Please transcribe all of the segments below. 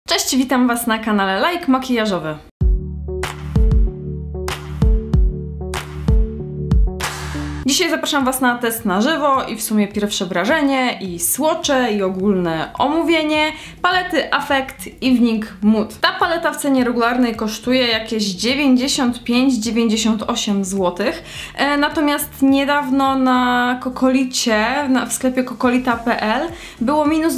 Cześć, witam Was na kanale Like Makijażowy. Dzisiaj zapraszam Was na test na żywo i w sumie pierwsze wrażenie, i swatche, i ogólne omówienie palety Affect Evening Mood. Ta paleta w cenie regularnej kosztuje jakieś 95-98 zł. Natomiast niedawno na Kokolicie, w sklepie kokolita.pl było minus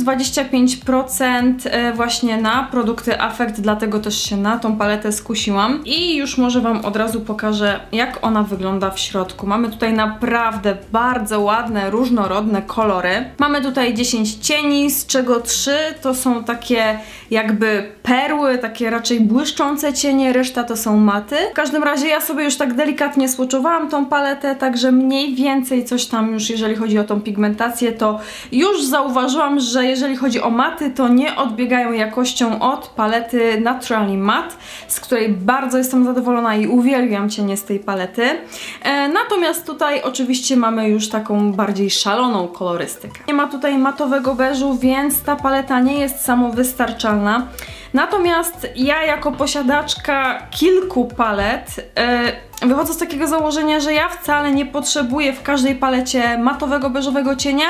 25% właśnie na produkty Affect, dlatego też się na tą paletę skusiłam. I już może Wam od razu pokażę, jak ona wygląda w środku. Mamy tutaj naprawdę bardzo ładne, różnorodne kolory. Mamy tutaj 10 cieni, z czego 3 to są takie jakby perły, takie raczej błyszczące cienie, reszta to są maty. W każdym razie ja sobie już tak delikatnie swatchowałam tą paletę, także mniej więcej coś tam już, jeżeli chodzi o tą pigmentację, to już zauważyłam, że jeżeli chodzi o maty, to nie odbiegają jakością od palety Naturally Matte, z której bardzo jestem zadowolona i uwielbiam cienie z tej palety. Natomiast tutaj oczywiście mamy już taką bardziej szaloną kolorystykę. Nie ma tutaj matowego beżu, więc ta paleta nie jest samowystarczalna. Natomiast ja jako posiadaczka kilku palet wychodzę z takiego założenia, że ja wcale nie potrzebuję w każdej palecie matowego beżowego cienia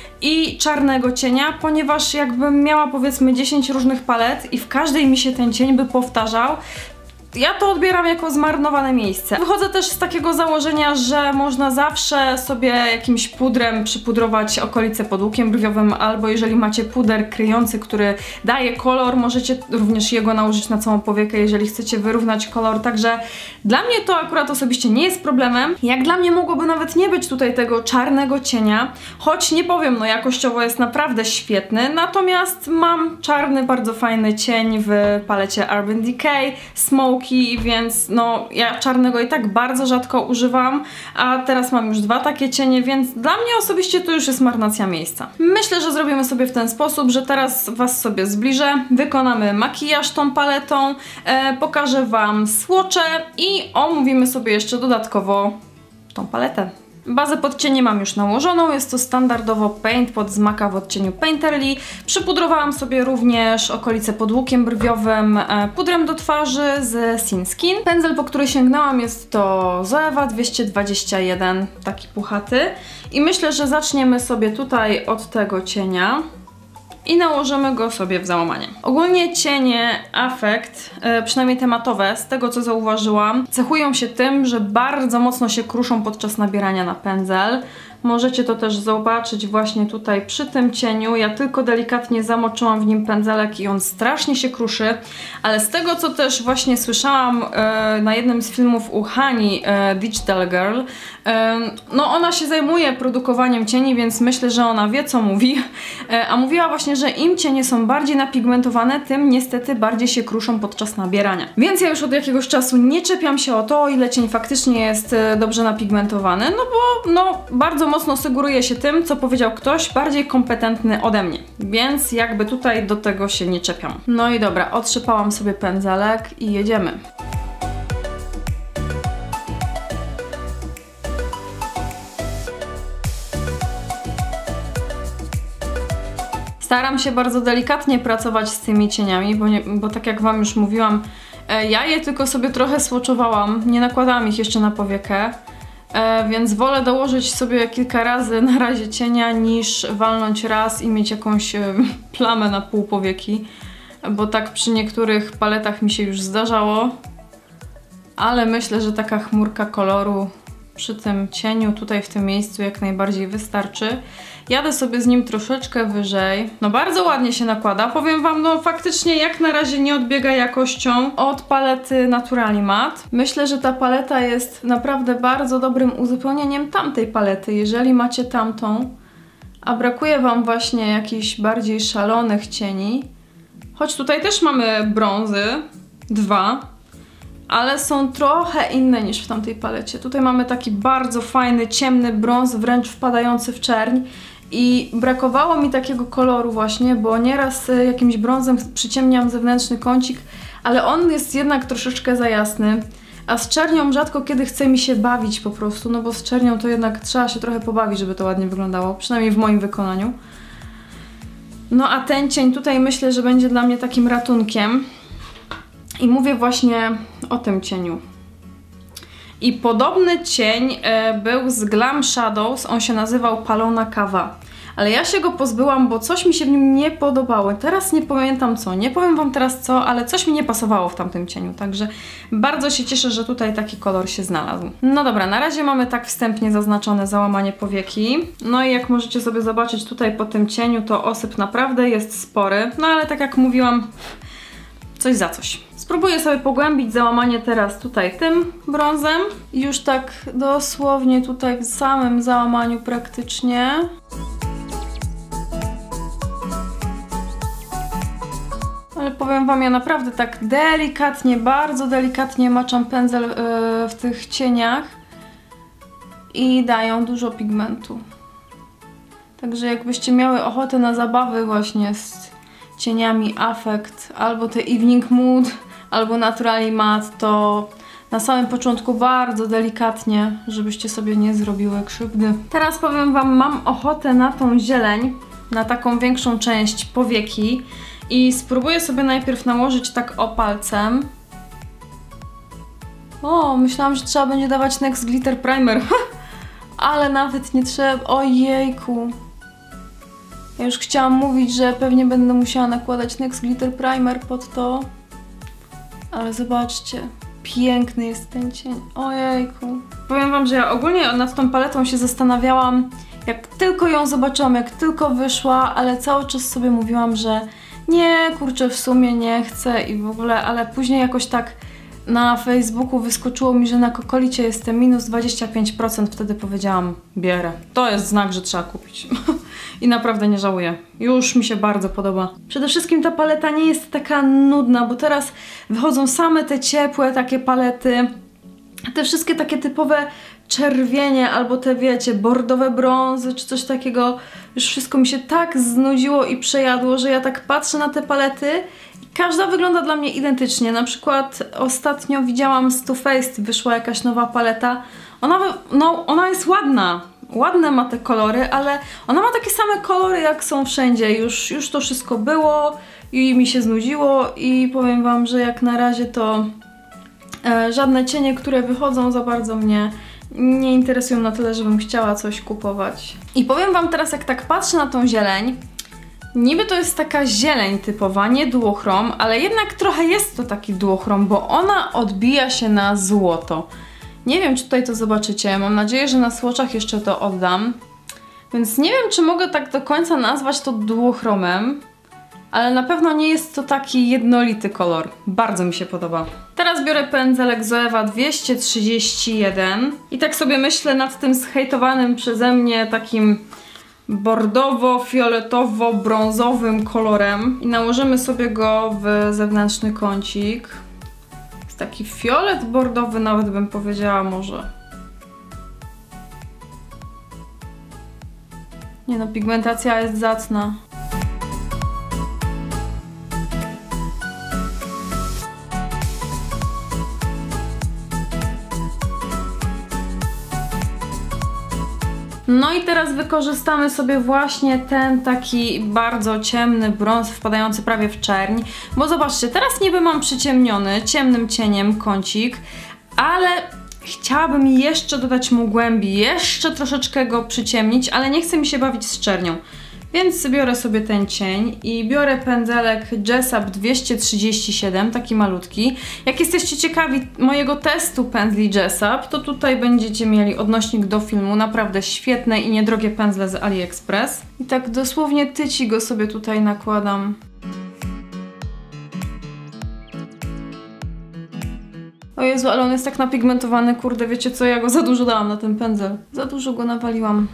i czarnego cienia, ponieważ jakbym miała powiedzmy 10 różnych palet i w każdej mi się ten cień by powtarzał, ja to odbieram jako zmarnowane miejsce. Wychodzę też z takiego założenia, że można zawsze sobie jakimś pudrem przypudrować okolice pod łukiem brwiowym, albo jeżeli macie puder kryjący, który daje kolor, możecie również jego nałożyć na całą powiekę, jeżeli chcecie wyrównać kolor. Także dla mnie to akurat osobiście nie jest problemem. Jak dla mnie mogłoby nawet nie być tutaj tego czarnego cienia, choć nie powiem, no jakościowo jest naprawdę świetny, natomiast mam czarny, bardzo fajny cień w palecie Urban Decay Smoky, więc no ja czarnego i tak bardzo rzadko używam, a teraz mam już dwa takie cienie, więc dla mnie osobiście to już jest marnacja miejsca. Myślę, że zrobimy sobie w ten sposób, że teraz Was sobie zbliżę, wykonamy makijaż tą paletą, pokażę Wam swatche i omówimy sobie jeszcze dodatkowo tą paletę. Bazę pod cienie mam już nałożoną, jest to standardowo Paint Pot z MAC'a w odcieniu Painterly. Przypudrowałam sobie również okolice pod łukiem brwiowym pudrem do twarzy z Sin Skin. Pędzel, po który sięgnęłam, jest to Zoeva 221, taki puchaty. I myślę, że zaczniemy sobie tutaj od tego cienia i nałożymy go sobie w załamanie. Ogólnie cienie Affect, przynajmniej te matowe, z tego co zauważyłam, cechują się tym, że bardzo mocno się kruszą podczas nabierania na pędzel. Możecie to też zobaczyć właśnie tutaj przy tym cieniu. Ja tylko delikatnie zamoczyłam w nim pędzelek i on strasznie się kruszy, ale z tego co też właśnie słyszałam na jednym z filmów u Hani Digital Girl, no ona się zajmuje produkowaniem cieni, więc myślę, że ona wie co mówi, a mówiła właśnie, że im cienie są bardziej napigmentowane, tym niestety bardziej się kruszą podczas nabierania. Więc ja już od jakiegoś czasu nie czepiam się o to, o ile cień faktycznie jest dobrze napigmentowany, no bo no bardzo mocno sugeruje się tym, co powiedział ktoś bardziej kompetentny ode mnie, więc jakby tutaj do tego się nie czepiam. No i dobra, otrzypałam sobie pędzelek i jedziemy. Staram się bardzo delikatnie pracować z tymi cieniami, bo tak jak Wam już mówiłam, ja je tylko sobie trochę swatchowałam, nie nakładałam ich jeszcze na powiekę, więc wolę dołożyć sobie kilka razy na razie cienia, niż walnąć raz i mieć jakąś plamę na pół powieki, bo tak przy niektórych paletach mi się już zdarzało, ale myślę, że taka chmurka koloru przy tym cieniu tutaj w tym miejscu jak najbardziej wystarczy. Jadę sobie z nim troszeczkę wyżej. No bardzo ładnie się nakłada. Powiem Wam, no faktycznie jak na razie nie odbiega jakością od palety Naturally Matte. Myślę, że ta paleta jest naprawdę bardzo dobrym uzupełnieniem tamtej palety, jeżeli macie tamtą, a brakuje Wam właśnie jakichś bardziej szalonych cieni. Choć tutaj też mamy brązy, dwa, ale są trochę inne niż w tamtej palecie. Tutaj mamy taki bardzo fajny, ciemny brąz, wręcz wpadający w czerń. I brakowało mi takiego koloru właśnie, bo nieraz jakimś brązem przyciemniam zewnętrzny kącik, ale on jest jednak troszeczkę za jasny. A z czernią rzadko kiedy chce mi się bawić po prostu, no bo z czernią to jednak trzeba się trochę pobawić, żeby to ładnie wyglądało, przynajmniej w moim wykonaniu. No a ten cień tutaj myślę, że będzie dla mnie takim ratunkiem. I mówię właśnie o tym cieniu. I podobny cień był z Glam Shadows, on się nazywał Palona Kawa. Ale ja się go pozbyłam, bo coś mi się w nim nie podobało. Teraz nie pamiętam co, nie powiem wam teraz co, ale coś mi nie pasowało w tamtym cieniu. Także bardzo się cieszę, że tutaj taki kolor się znalazł. No dobra, na razie mamy tak wstępnie zaznaczone załamanie powieki. No i jak możecie sobie zobaczyć tutaj po tym cieniu, to osyp naprawdę jest spory. No ale tak jak mówiłam, coś za coś. Spróbuję sobie pogłębić załamanie teraz tutaj tym brązem. Już tak dosłownie tutaj w samym załamaniu praktycznie. Ale powiem wam, ja naprawdę tak delikatnie, bardzo delikatnie maczam pędzel w tych cieniach i dają dużo pigmentu. Także jakbyście miały ochotę na zabawy właśnie z cieniami Affect, albo te Evening Mood, albo Naturally Matte, to na samym początku bardzo delikatnie, żebyście sobie nie zrobiły krzywdy. Teraz powiem wam, mam ochotę na tą zieleń, na taką większą część powieki i spróbuję sobie najpierw nałożyć tak o palcem. O, myślałam, że trzeba będzie dawać NYX Glitter Primer, ale nawet nie trzeba. Ojejku. Ja już chciałam mówić, że pewnie będę musiała nakładać NYX Glitter Primer pod to. Ale zobaczcie, piękny jest ten cień. Ojejku. Powiem wam, że ja ogólnie nad tą paletą się zastanawiałam, jak tylko ją zobaczyłam, jak tylko wyszła, ale cały czas sobie mówiłam, że nie, kurczę, w sumie nie chcę i w ogóle, ale później jakoś tak na Facebooku wyskoczyło mi, że na Cocolicie jestem minus 25%, wtedy powiedziałam, bierę. To jest znak, że trzeba kupić. I naprawdę nie żałuję. Już mi się bardzo podoba. Przede wszystkim ta paleta nie jest taka nudna, bo teraz wychodzą same te ciepłe takie palety. Te wszystkie takie typowe czerwienie albo te, wiecie, bordowe brązy czy coś takiego. Już wszystko mi się tak znudziło i przejadło, że ja tak patrzę na te palety i każda wygląda dla mnie identycznie. Na przykład ostatnio widziałam z Too Faced, wyszła jakaś nowa paleta. Ona jest ładna. Ładne ma te kolory, ale ona ma takie same kolory jak są wszędzie. Już to wszystko było i mi się znudziło i powiem wam, że jak na razie to żadne cienie, które wychodzą, za bardzo mnie nie interesują na tyle, żebym chciała coś kupować. I powiem wam teraz, jak tak patrzę na tą zieleń, niby to jest taka zieleń typowa, nie duochrom, ale jednak trochę jest to taki duochrom, bo ona odbija się na złoto. Nie wiem, czy tutaj to zobaczycie, mam nadzieję, że na swatchach jeszcze to oddam. Więc nie wiem, czy mogę tak do końca nazwać to duochromem, ale na pewno nie jest to taki jednolity kolor. Bardzo mi się podoba. Teraz biorę pędzelek Zoeva 231 i tak sobie myślę nad tym zhejtowanym przeze mnie takim bordowo-fioletowo-brązowym kolorem i nałożymy sobie go w zewnętrzny kącik. Jest taki fiolet bordowy, nawet bym powiedziała może. Nie no, pigmentacja jest zacna. No i teraz wykorzystamy sobie właśnie ten taki bardzo ciemny brąz wpadający prawie w czerń, bo zobaczcie, teraz niby mam przyciemniony ciemnym cieniem kącik, ale chciałabym jeszcze dodać mu głębi, jeszcze troszeczkę go przyciemnić, ale nie chcę mi się bawić z czernią. Więc biorę sobie ten cień i biorę pędzelek Jessup 237, taki malutki. Jak jesteście ciekawi mojego testu pędzli Jessup, to tutaj będziecie mieli odnośnik do filmu, naprawdę świetne i niedrogie pędzle z AliExpress. I tak dosłownie tyci go sobie tutaj nakładam. O Jezu, ale on jest tak napigmentowany, kurde, wiecie co, ja go za dużo dałam na ten pędzel. Za dużo go nawaliłam.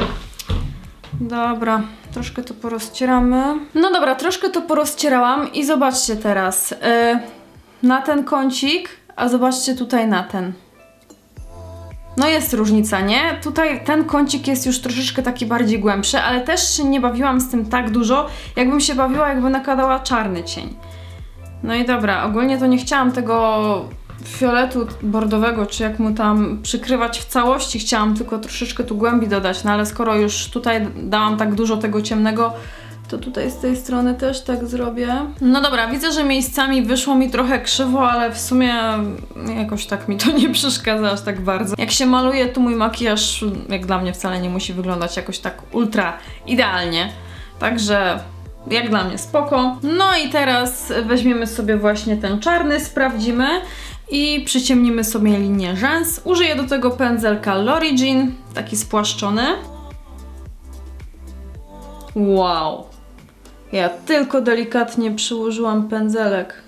Dobra, troszkę to porozcieramy. No dobra, troszkę to porozcierałam i zobaczcie teraz na ten kącik, a zobaczcie tutaj na ten. No jest różnica, nie? Tutaj ten kącik jest już troszeczkę taki bardziej głębszy, ale też się nie bawiłam z tym tak dużo, jakbym się bawiła, jakby nakładała czarny cień. No i dobra, ogólnie to nie chciałam tego fioletu bordowego, czy jak mu tam przykrywać w całości, chciałam tylko troszeczkę tu głębi dodać, no ale skoro już tutaj dałam tak dużo tego ciemnego, To tutaj z tej strony też tak zrobię. No dobra, widzę, że miejscami wyszło mi trochę krzywo, ale w sumie jakoś tak mi to nie przeszkadza aż tak bardzo. Jak się maluje, to mój makijaż, jak dla mnie, wcale nie musi wyglądać jakoś tak ultra idealnie. Także jak dla mnie spoko. No i teraz weźmiemy sobie właśnie ten czarny, sprawdzimy i przyciemnimy sobie linię rzęs. Użyję do tego pędzelka L'Origin, taki spłaszczony. Wow! Ja tylko delikatnie przyłożyłam pędzelek.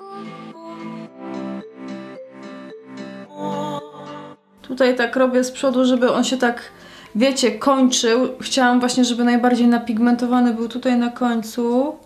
Tutaj tak robię z przodu, żeby on się tak, wiecie, kończył. Chciałam właśnie, żeby najbardziej napigmentowany był tutaj na końcu.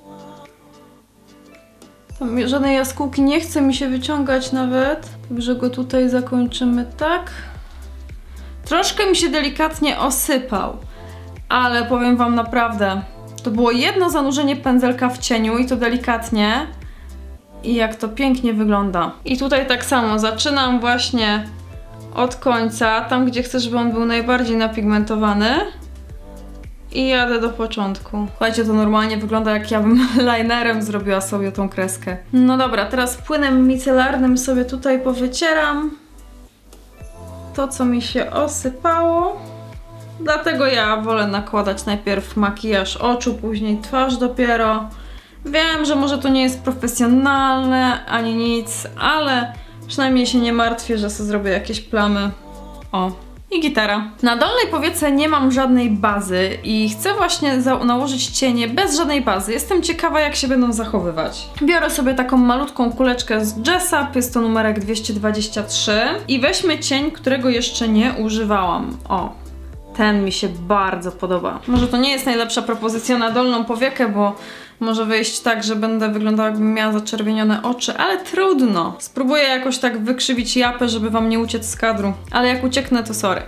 Tam żadnej jaskółki nie chce mi się wyciągać nawet. Także go tutaj zakończymy tak. Troszkę mi się delikatnie osypał, ale powiem wam naprawdę, to było jedno zanurzenie pędzelka w cieniu i to delikatnie. I jak to pięknie wygląda. I tutaj tak samo zaczynam właśnie od końca, tam gdzie chcę, żeby on był najbardziej napigmentowany. I jadę do początku. Słuchajcie, to normalnie wygląda, jak ja bym linerem zrobiła sobie tą kreskę. No dobra, teraz płynem micelarnym sobie tutaj powycieram to, co mi się osypało. Dlatego ja wolę nakładać najpierw makijaż oczu, później twarz dopiero. Wiem, że może to nie jest profesjonalne ani nic, ale przynajmniej się nie martwię, że sobie zrobię jakieś plamy. O, i gitara. Na dolnej powiece nie mam żadnej bazy i chcę właśnie nałożyć cienie bez żadnej bazy. Jestem ciekawa, jak się będą zachowywać. Biorę sobie taką malutką kuleczkę z Jessup, jest to numerek 223 i weźmy cień, którego jeszcze nie używałam. O, ten mi się bardzo podoba. Może to nie jest najlepsza propozycja na dolną powiekę, bo może wyjść tak, że będę wyglądała, jakbym miała zaczerwienione oczy, ale trudno. Spróbuję jakoś tak wykrzywić japę, żeby wam nie uciec z kadru. Ale jak ucieknę, to sorry.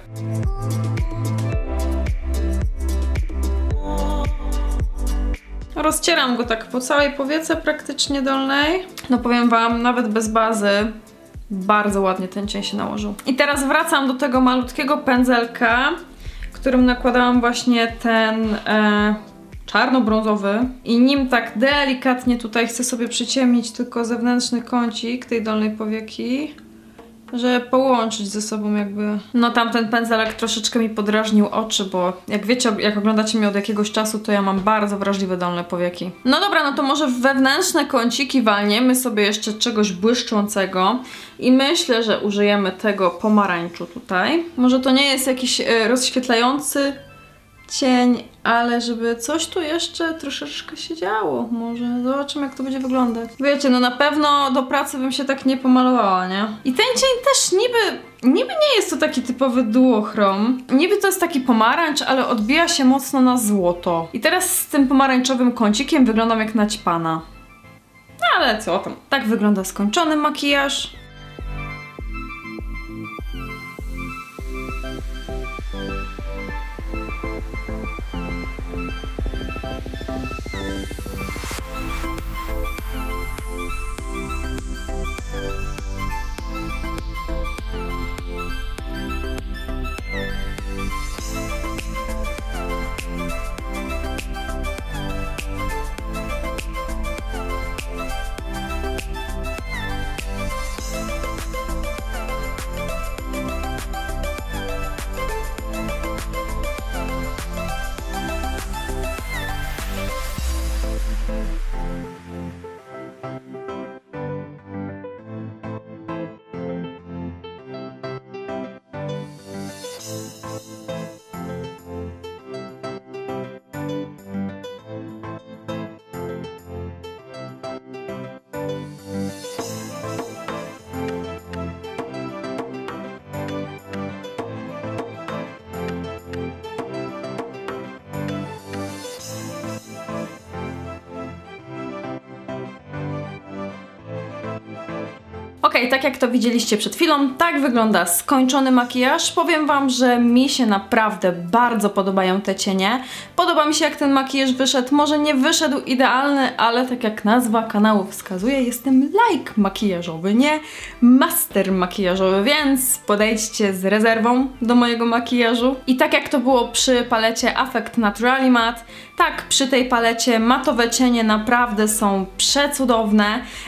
Rozcieram go tak po całej powiece praktycznie dolnej. No powiem wam, nawet bez bazy bardzo ładnie ten cień się nałożył. I teraz wracam do tego malutkiego pędzelka, którym nakładałam właśnie ten czarno-brązowy i nim tak delikatnie tutaj chcę sobie przyciemnić tylko zewnętrzny kącik tej dolnej powieki, żeby połączyć ze sobą jakby. No tamten pędzelek troszeczkę mi podrażnił oczy, bo jak wiecie, jak oglądacie mnie od jakiegoś czasu, to ja mam bardzo wrażliwe dolne powieki. No dobra, no to może w wewnętrzne kąciki walniemy sobie jeszcze czegoś błyszczącego i myślę, że użyjemy tego pomarańczu tutaj. Może to nie jest jakiś rozświetlający cień, ale żeby coś tu jeszcze troszeczkę się działo. Może zobaczymy, jak to będzie wyglądać. Wiecie, no na pewno do pracy bym się tak nie pomalowała, nie? I ten cień też niby nie jest to taki typowy duochrom. Niby to jest taki pomarańcz, ale odbija się mocno na złoto. I teraz z tym pomarańczowym kącikiem wyglądam jak naćpana. No ale co tam? Tak wygląda skończony makijaż. Okej, tak jak to widzieliście przed chwilą, tak wygląda skończony makijaż. Powiem wam, że mi się naprawdę bardzo podobają te cienie. Podoba mi się, jak ten makijaż wyszedł. Może nie wyszedł idealny, ale tak jak nazwa kanału wskazuje, jestem like makijażowy, nie master makijażowy, więc podejdźcie z rezerwą do mojego makijażu. I tak jak to było przy palecie Affect Naturally Matte, tak przy tej palecie matowe cienie naprawdę są przecudowne.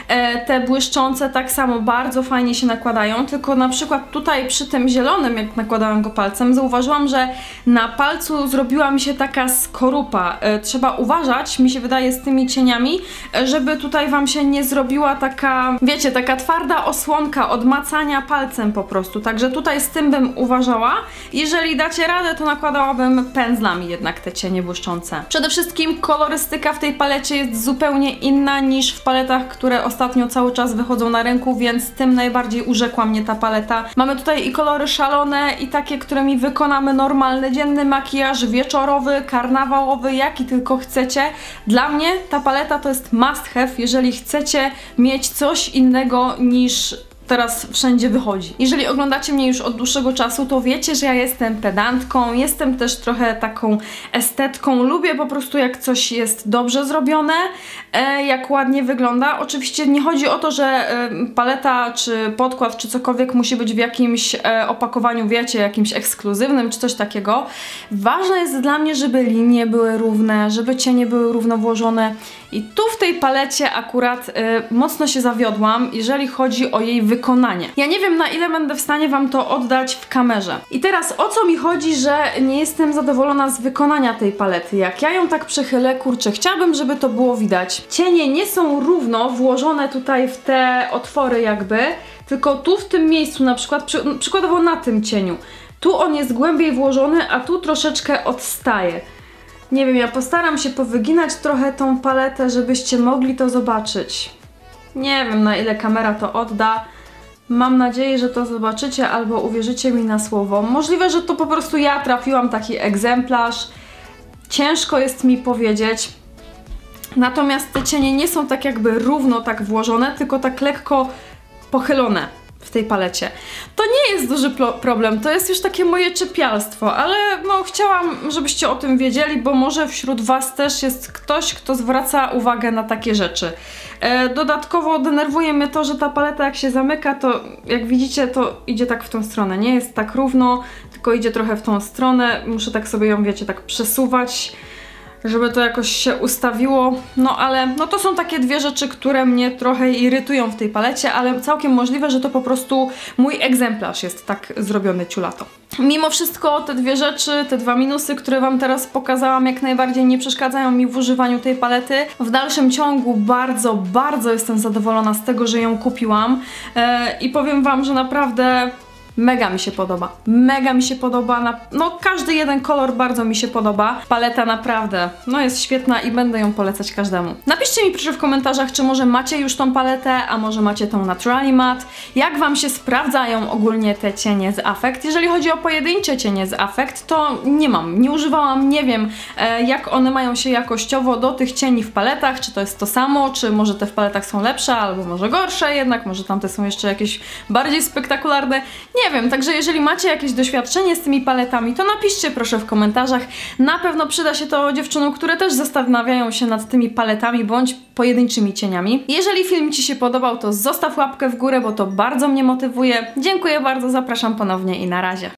Te błyszczące tak samo bardzo fajnie się nakładają, tylko na przykład tutaj przy tym zielonym, jak nakładałam go palcem, zauważyłam, że na palcu zrobiła mi się taka skorupa. Trzeba uważać, mi się wydaje, z tymi cieniami, żeby tutaj wam się nie zrobiła taka, wiecie, taka twarda osłonka od macania palcem po prostu. Także tutaj z tym bym uważała. Jeżeli dacie radę, to nakładałabym pędzlami jednak te cienie błyszczące. Przede wszystkim kolorystyka w tej palecie jest zupełnie inna niż w paletach, które ostatnio cały czas wychodzą na rynku, więc tym najbardziej urzekła mnie ta paleta. Mamy tutaj i kolory szalone, i takie, którymi wykonamy normalny, dzienny makijaż, wieczorowy, karnawałowy, jaki tylko chcecie. Dla mnie ta paleta to jest must have, jeżeli chcecie mieć coś innego niż teraz wszędzie wychodzi. Jeżeli oglądacie mnie już od dłuższego czasu, to wiecie, że ja jestem pedantką, jestem też trochę taką estetką, lubię po prostu, jak coś jest dobrze zrobione, jak ładnie wygląda. Oczywiście nie chodzi o to, że paleta, czy podkład, czy cokolwiek musi być w jakimś opakowaniu, wiecie, jakimś ekskluzywnym, czy coś takiego. Ważne jest dla mnie, żeby linie były równe, żeby cienie były równo włożone i tu w tej palecie akurat mocno się zawiodłam, jeżeli chodzi o jej wykonanie. Ja nie wiem, na ile będę w stanie wam to oddać w kamerze. I teraz o co mi chodzi, że nie jestem zadowolona z wykonania tej palety. Jak ja ją tak przechylę, kurczę, chciałabym, żeby to było widać. Cienie nie są równo włożone tutaj w te otwory jakby, tylko tu w tym miejscu, na przykład, przykładowo na tym cieniu. Tu on jest głębiej włożony, a tu troszeczkę odstaje. Nie wiem, ja postaram się powyginać trochę tą paletę, żebyście mogli to zobaczyć. Nie wiem, na ile kamera to odda. Mam nadzieję, że to zobaczycie albo uwierzycie mi na słowo. Możliwe, że to po prostu ja trafiłam taki egzemplarz. Ciężko jest mi powiedzieć. Natomiast te cienie nie są tak jakby równo tak włożone, tylko tak lekko pochylone w tej palecie. To nie jest duży problem, to jest już takie moje czepialstwo, ale no chciałam, żebyście o tym wiedzieli, bo może wśród was też jest ktoś, kto zwraca uwagę na takie rzeczy. Dodatkowo denerwuje mnie to, że ta paleta jak się zamyka, to jak widzicie, to idzie tak w tą stronę, nie jest tak równo, tylko idzie trochę w tą stronę, muszę tak sobie ją, wiecie, tak przesuwać, żeby to jakoś się ustawiło, no ale no to są takie dwie rzeczy, które mnie trochę irytują w tej palecie, ale całkiem możliwe, że to po prostu mój egzemplarz jest tak zrobiony ciulato. Mimo wszystko te dwie rzeczy, te dwa minusy, które wam teraz pokazałam, jak najbardziej nie przeszkadzają mi w używaniu tej palety. W dalszym ciągu bardzo jestem zadowolona z tego, że ją kupiłam i powiem wam, że naprawdę mega mi się podoba. Mega mi się podoba. No każdy jeden kolor bardzo mi się podoba. Paleta naprawdę, no jest świetna i będę ją polecać każdemu. Napiszcie mi proszę w komentarzach, czy może macie już tą paletę, a może macie tą Naturally Matte. Jak wam się sprawdzają ogólnie te cienie z Affect? Jeżeli chodzi o pojedyncze cienie z Affect, to nie mam, nie używałam, nie wiem jak one mają się jakościowo do tych cieni w paletach, czy to jest to samo, czy może te w paletach są lepsze, albo może gorsze jednak, może tamte są jeszcze jakieś bardziej spektakularne. Nie wiem, także jeżeli macie jakieś doświadczenie z tymi paletami, to napiszcie proszę w komentarzach. Na pewno przyda się to dziewczynom, które też zastanawiają się nad tymi paletami bądź pojedynczymi cieniami. Jeżeli film ci się podobał, to zostaw łapkę w górę, bo to bardzo mnie motywuje. Dziękuję bardzo, zapraszam ponownie i na razie.